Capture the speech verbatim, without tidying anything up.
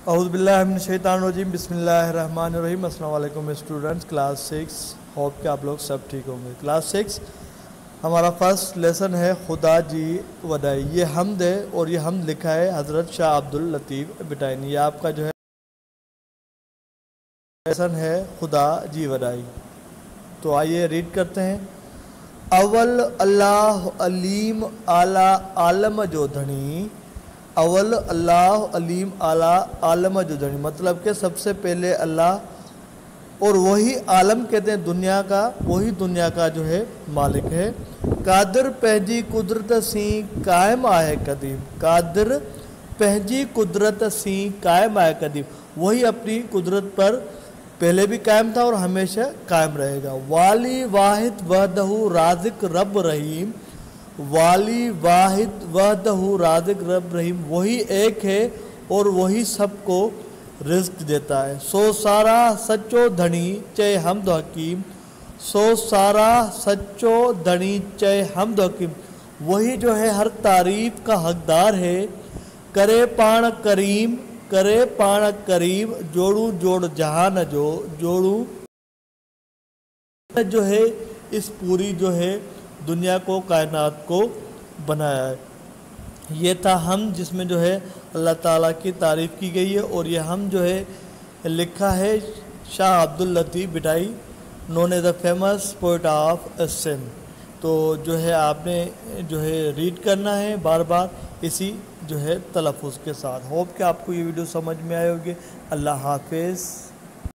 اعوذ باللہ من الشیطان الرجیم بسم اللہ الرحمن الرحیم۔ السلام علیکم اسٹوڈنٹس، کلاس سکس، ہوپ کہ آپ لوگ سب ٹھیک ہوں گے۔ کلاس سکس ہمارا فرسٹ لیسن ہے خدا جی ودائی۔ یہ حمد ہے اور یہ حمد لکھا ہے حضرت شاہ عبد اللطیف بٹائی نے۔ یہ آپ کا جو ہے لیسن ہے خدا جی ودائی۔ تو آئیے ریڈ کرتے ہیں۔ اول اللہ علیم اعلیٰ عالم جو دھنی، اول اللہ علیم اعلیٰ عالم جو دھنی، مطلب کہ سب سے پہلے اللہ، اور وہی عالم کہتے ہیں دنیا کا، وہی دنیا کا جو ہے مالک ہے۔ قادر پہنجی قدرت سین قائم آئے قدیم، قادر پہنجی قدرت سین قائم آئے قدیم، وہی اپنی قدرت پر پہلے بھی قائم تھا اور ہمیشہ قائم رہے گا۔ والی واحد وحدہ رازق رب رحیم، والی واحد وحدہ رازق رب رحیم، وہی ایک ہے اور وہی سب کو رزق دیتا ہے۔ سو سارا سچو دھنی چے حمد و حکیم، سو سارا سچو دھنی چے حمد و حکیم، وہی جو ہے ہر تعریف کا حقدار ہے۔ کرے پان کریم، کرے پان کریم، جوڑوں جوڑ جہان جو، جوڑوں جو ہے اس پوری جو ہے دنیا کو، کائنات کو بنایا ہے۔ یہ تھا ہم جس میں جو ہے اللہ تعالیٰ کی تعریف کی گئی ہے، اور یہ ہم جو ہے لکھا ہے Shah Abdul Latif Bhittai, known as a famous poet of Sindh. تو جو ہے آپ نے جو ہے ریڈ کرنا ہے بار بار اسی جو ہے تلفظ کے ساتھ۔ ہوپ کہ آپ کو یہ ویڈیو سمجھ میں آئے ہوگی۔ اللہ حافظ۔